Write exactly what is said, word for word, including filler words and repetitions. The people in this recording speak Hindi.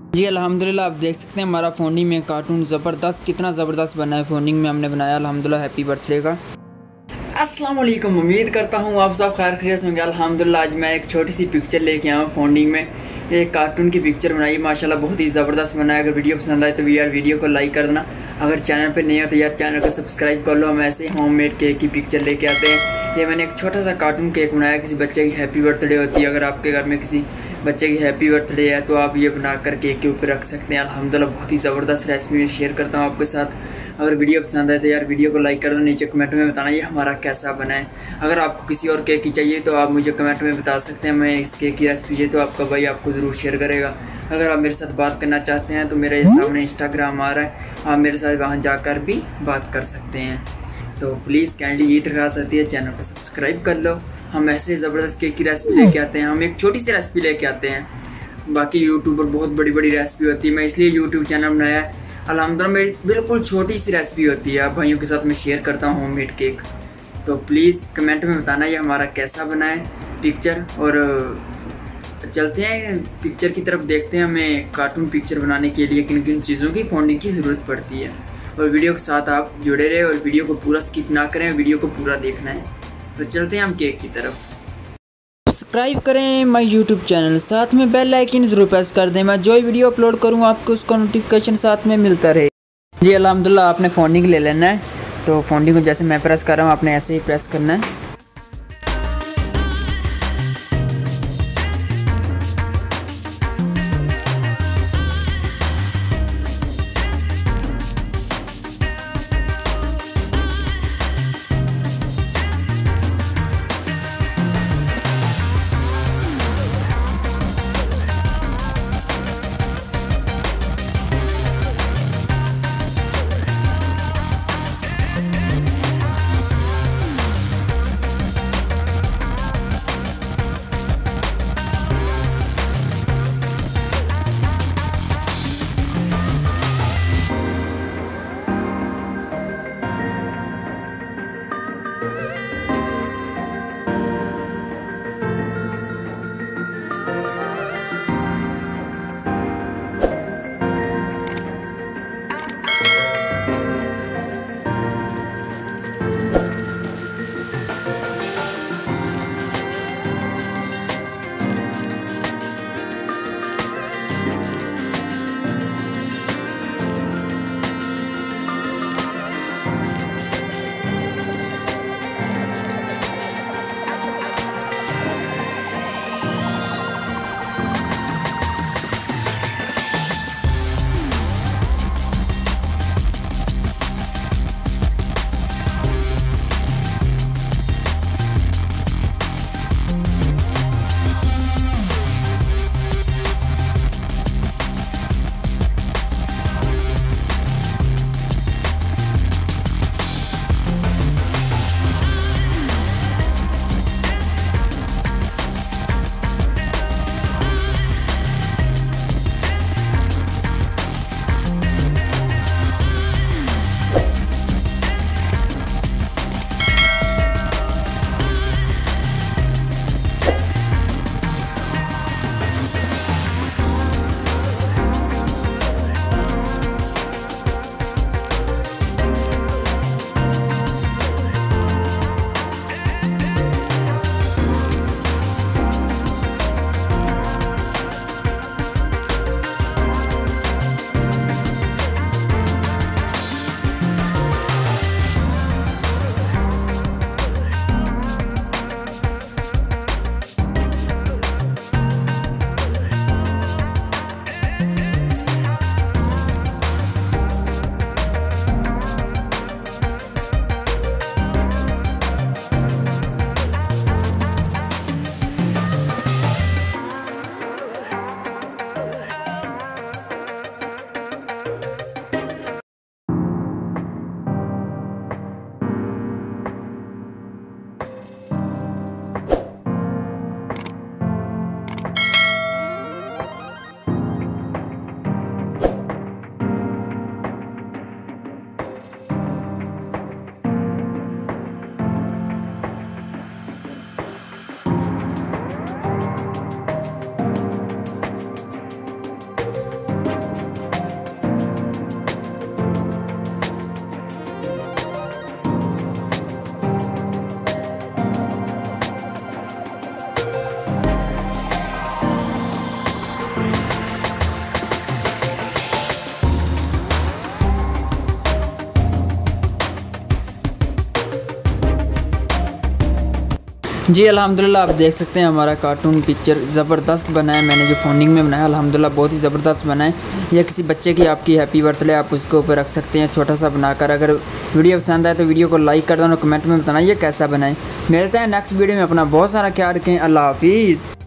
जी अल्हम्दुलिल्लाह, आप देख सकते हैं हमारा फोनिंग में कार्टून ज़बरदस्त, कितना ज़बरदस्त बना है। फोनिंग में हमने बनाया अल्हम्दुलिल्लाह हैप्पी बर्थडे का। अस्सलाम वालेकुम, उम्मीद करता हूँ आप सब खैर खैरियत होंगे। अल्हम्दुलिल्लाह आज मैं एक छोटी सी पिक्चर लेके आया हूँ फोनिंग में। एक कार्टून की पिक्चर बनाई माशाल्लाह, बहुत ही ज़बरदस्त बना है। अगर वीडियो पसंद आए तो यार वीडियो को लाइक कर देना। अगर चैनल पे नहीं हो तो यार चैनल को सब्सक्राइब कर लो। हम ऐसे होममेड केक की पिक्चर लेके आते हैं। ये मैंने एक छोटा सा कार्टून केक बनाया, किसी बच्चे की हैप्पी बर्थडे होती है। अगर आपके घर में किसी बच्चे की हैप्पी बर्थडे है तो आप ये बनाकर केक के ऊपर रख सकते हैं। अल्हम्दुलिल्लाह बहुत ही ज़बरदस्त रेसिपी में शेयर करता हूँ आपके साथ। अगर वीडियो पसंद आए तो यार वीडियो को लाइक कर दो, नीचे कमेंट में बताना ये हमारा कैसा बना है। अगर आपको किसी और केक की चाहिए तो आप मुझे कमेंट में बता सकते हैं। मैं इस केक की रेसिपी चाहिए तो आपका भाई आपको ज़रूर शेयर करेगा। अगर आप मेरे साथ बात करना चाहते हैं तो मेरे सामने इंस्टाग्राम आ रहा है, आप मेरे साथ वहाँ जाकर भी बात कर सकते हैं। तो प्लीज़ काइंडली ये दरख्वास्त आती है, चैनल को सब्सक्राइब कर लो। हम ऐसे ज़बरदस्त केक की रेसिपी लेके आते हैं। हम एक छोटी सी रेसिपी लेके आते हैं, बाकी यूट्यूब पर बहुत बड़ी बड़ी रेसिपी होती है। मैं इसलिए यूट्यूब चैनल बनाया है। अल्हम्दुलिल्लाह मेरी बिल्कुल छोटी सी रेसिपी होती है, आप भाइयों के साथ मैं शेयर करता हूँ होममेड केक। तो प्लीज़ कमेंट में बताना ये हमारा कैसा बना है पिक्चर। और चलते हैं पिक्चर की तरफ, देखते हैं हमें कार्टून पिक्चर बनाने के लिए किन किन चीज़ों की फोनिंग की ज़रूरत पड़ती है। और वीडियो के साथ आप जुड़े रहे और वीडियो को पूरा स्किप ना करें, वीडियो को पूरा देखना है। तो चलते हैं हम केक की तरफ। सब्सक्राइब करें माय यूट्यूब चैनल, साथ में बेल आइकन जरूर प्रेस कर दें। मैं जो वीडियो अपलोड करूँ आपको उसका नोटिफिकेशन साथ में मिलता रहे। जी अल्हम्दुलिल्लाह आपने फोनिंग ले लेना है। तो फोनिंग को जैसे मैं प्रेस कर रहा हूँ आपने ऐसे ही प्रेस करना है। जी अल्हम्दुलिल्लाह आप देख सकते हैं हमारा कार्टून पिक्चर ज़बरदस्त बना है। मैंने जो फोल्डिंग में बनाया अल्हम्दुलिल्लाह बहुत ही ज़बरदस्त बना है। या किसी बच्चे की आपकी हैप्पी बर्थडे आप उसके ऊपर रख सकते हैं छोटा सा बनाकर। अगर वीडियो पसंद आए तो वीडियो को लाइक कर दो और कमेंट में बताना ये कैसा बनाए। मिलते हैं नेक्स्ट वीडियो में। अपना बहुत सारा ख्याल रखें। अल्लाह हाफिज़।